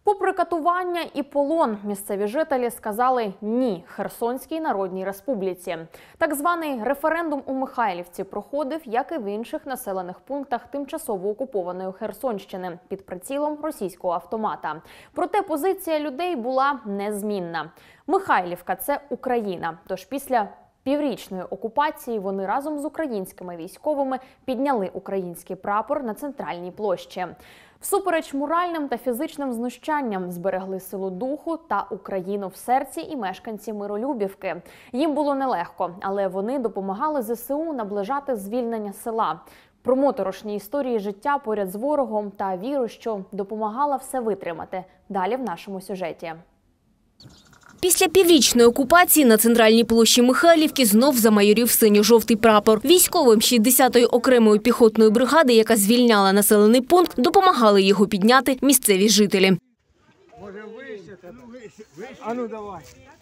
Попри катування і полон, місцеві жителі сказали «ні» Херсонській Народній Республіці. Так званий референдум у Михайлівці проходив, як і в інших населених пунктах тимчасово окупованої Херсонщини, під прицілом російського автомата. Проте позиція людей була незмінна. Михайлівка – це Україна, тож після піврічної окупації вони разом з українськими військовими підняли український прапор на центральній площі. Всупереч моральним та фізичним знущанням зберегли силу духу та Україну в серці і мешканці Миролюбівки. Їм було нелегко, але вони допомагали ЗСУ наближати звільнення села. Про моторошні історії життя поряд з ворогом та віру, що допомагала все витримати. Далі в нашому сюжеті. Після піврічної окупації на центральній площі Михайлівки знов замайорів синьо-жовтий прапор. Військовим 60-ї окремої піхотної бригади, яка звільняла населений пункт, допомагали його підняти місцеві жителі. Може вище? А ну давай.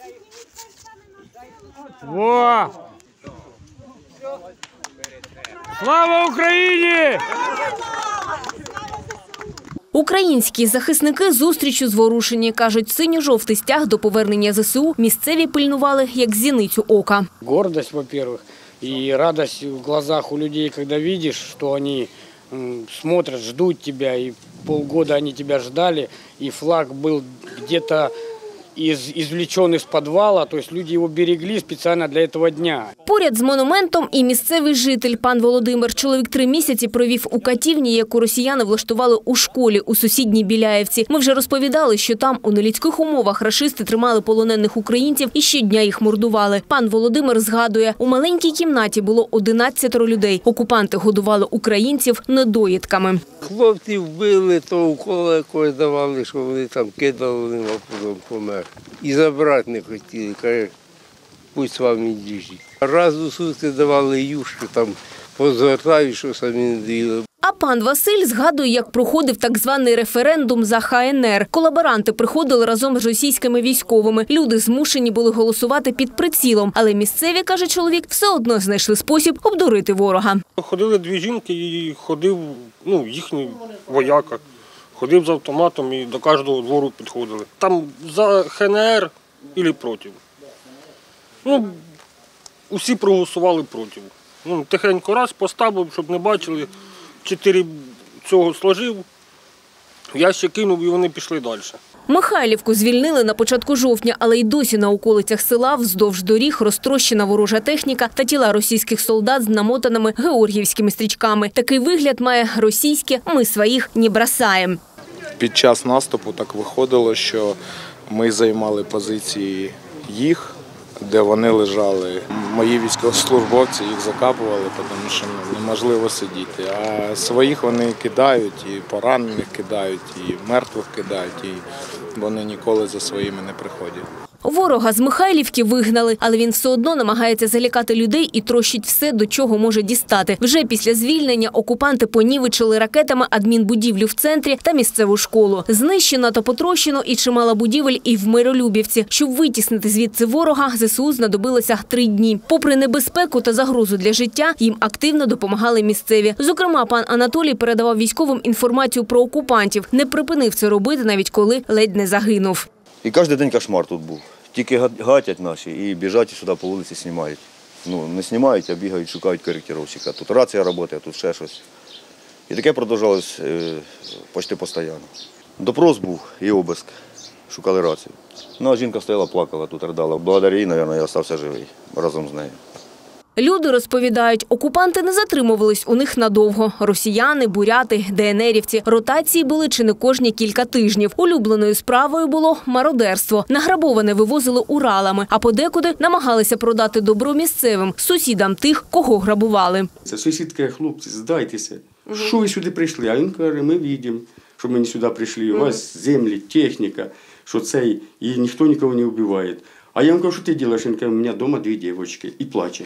Во! Слава Україні! Українські захисники зустрічю зворушені. Кажуть, синьо-жовтий стяг до повернення ЗСУ місцеві пильнували як зіницю ока. Гордость, во-первых, и радость в глазах у людей, когда видишь, что они смотрят, ждут тебя, и полгода они тебя ждали, и флаг был где-то извлечен из подвала, то есть люди его берегли специально для этого дня. Поряд з монументом і місцевий житель пан Володимир. Чоловік 3 місяці провів у катівні, яку росіяни влаштували у школі у сусідній Біляєвці. Ми вже розповідали, що там у нелюдських умовах рашисти тримали полонених українців і щодня їх мордували. Пан Володимир згадує, у маленькій кімнаті було 11 людей. Окупанти годували українців недоїдками. Хлопців били, то уколи якось давали, що вони там кидали, вони потім помер. І забрати не хотіли, каже, пусть вам і діжі. Раз у сутки давали юшки, там позвертають, що самі не доїли. А пан Василь згадує, як проходив так званий референдум за ХНР. Колаборанти приходили разом з російськими військовими. Люди змушені були голосувати під прицілом. Але місцеві, каже чоловік, все одно знайшли спосіб обдурити ворога. Ходили 2 жінки і ходив їхній вояка. Ходив з автоматом і до кожного двору підходили. Там за ХНР або проти. Усі проголосували проти. Тихенько раз поставив, щоб не бачили. 4 цього сложив, я ще кинув і вони пішли далі. Михайлівку звільнили на початку жовтня, але й досі на околицях села вздовж доріг розтрощена ворожа техніка та тіла російських солдат з намотаними георгіївськими стрічками. Такий вигляд має російське «ми своїх не бросаєм». Під час наступу так виходило, що ми займали позиції їх, де вони лежали. Мої військовослужбовці їх закапували, тому що неможливо сидіти. А своїх вони кидають, і поранених кидають, і мертвих кидають, і вони ніколи за своїми не приходять. Ворога з Михайлівки вигнали, але він все одно намагається залякати людей і трощить все, до чого може дістати. Вже після звільнення окупанти понівечили ракетами адмінбудівлю в центрі та місцеву школу. Знищено та потрощено і чимало будівель і в Миролюбівці. Щоб витіснити звідси ворога, ЗСУ знадобилося 3 дні. Попри небезпеку та загрозу для життя, їм активно допомагали місцеві. Зокрема, пан Анатолій передавав військовим інформацію про окупантів. Не припинив це робити, навіть коли ледь не загинув. І кожен день кошмар тут був. Тільки гатять наші і біжать сюди по вулиці знімають. Не знімають, а бігають, шукають коректировщика. Тут рація працює, тут ще щось. І таке продовжувалось майже постійно. Допрос був і обиск. Шукали рацію. А жінка стояла, плакала, тут ридала. Благодаря їй, мабуть, я залишився живий разом з нею. Люди розповідають, окупанти не затримувались у них надовго. Росіяни, буряти, ДНРівці. Ротації були чи не кожні кілька тижнів. Улюбленою справою було мародерство. Награбоване вивозили Уралами, а подекуди намагалися продати добро місцевим, сусідам тих, кого грабували. Це сусід каже: хлопці, здайтеся, що ви сюди прийшли? А він каже: ми бачимо, що ми не сюди прийшли, у вас землі, техніка, що цей, і ніхто нікого не вбиває. А я йому кажу: що ти робиш? Він каже: у мене вдома 2 дівчинки, і плаче.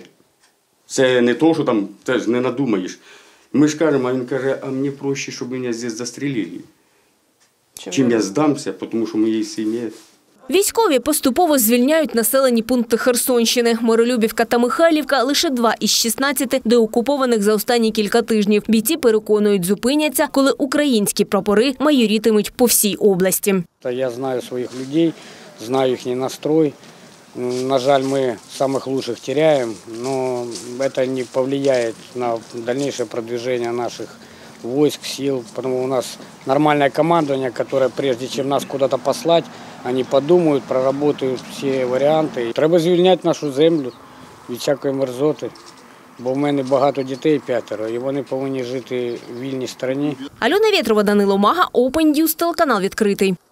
Це не то, що там теж не надумаєш. Ми ж кажемо, а він каже: а мені проще, щоб мене тут застрелили, чим я здамся, тому що моєї сім'ї. Військові поступово звільняють населені пункти Херсонщини. Миролюбівка та Михайлівка – лише 2 із 16 деокупованих за останні кілька тижнів. Бійці переконують, зупиняться, коли українські прапори майорітимуть по всій області. Я знаю своїх людей, знаю їхній настрой. На жаль, мы самых лучших теряем, но это не повлияет на дальнейшее продвижение наших войск, сил, потому что у нас нормальное командование, которое прежде чем нас куда-то послать, они подумают, проработают все варианты. Треба звільняти нашу землю від всякої мерзоти, бо в мене багато дітей, 5, і вони повинні жити в вільній країні. Альона Вєтрова, Данило Мага, Open News, телеканал «Відкритий».